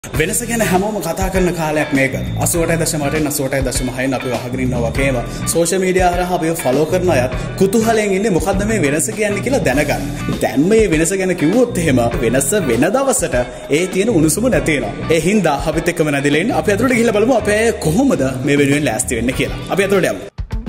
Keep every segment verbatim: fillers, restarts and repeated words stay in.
වෙනස ගැන හැමෝම කතා කරන කාලයක් මේක. අසූ අටයි දශම අටෙන් අසූ අටයි දශම හයෙන් අපිව අහගෙන ඉන්නවා වගේම සෝෂල් මීඩියා හරහා අපිව ෆලෝ කරන අයත් කුතුහලයෙන් ඉන්නේ මොකද්ද මේ වෙනස කියන්නේ කියලා දැනගන්න. දැන් මේ වෙනස ගැන කිව්වොත් එහෙම වෙනස වෙන දවසට ඒ තියෙන උණුසුම නැති වෙනවා. ඒ හින්දා අපිත් එක්කම නැදිලා ඉන්න අපි අතට ගිහිල්ලා බලමු අපේ කොහොමද මේ වෙනුවෙන් ලෑස්ති වෙන්නේ කියලා. අපි අතට යමු.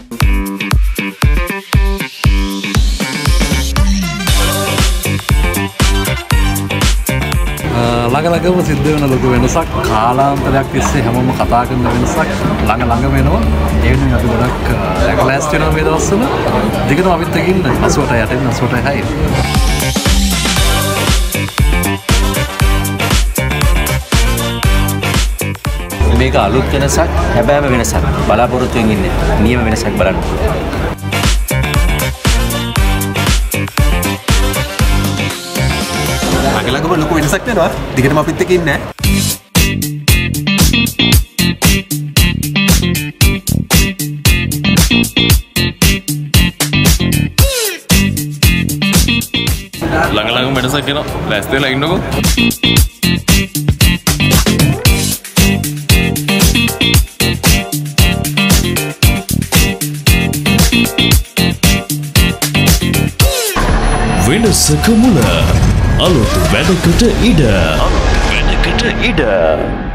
ළඟ ළඟම සිද්ධ වෙන ලොකු වෙනසක් කාලාන්තරයක් තිස්සේ හැමෝම කතා කරන වෙනසක් ළඟ ළඟ වෙනවා. ඒ වෙනුවෙන් අපි ගොඩක් රැකලෑස් වෙනවා මේ දවස්වල. දිගටම අපිත් එක්ක ඉන්න අසූ අටයි අටෙන් අසූ අටයි හයෙන්. මේක අලුත් වෙනසක් හැබැයිම වෙනසක්. බලාපොරොත්තුෙන් ඉන්නේ. නියම වෙනසක් බලන්න. ළඟම ලොකු වෙනසක් වෙනවා. දිගටම අපිත් එක්ක ඉන්න. ළඟ ළඟම වෙනසක් වෙනවා. ලෑස්ති වෙලා ඉන්නකෝ. වෙනසක මුල අලුත් වැඩකට ඉඩ අලුත් වැඩකට ඉඩ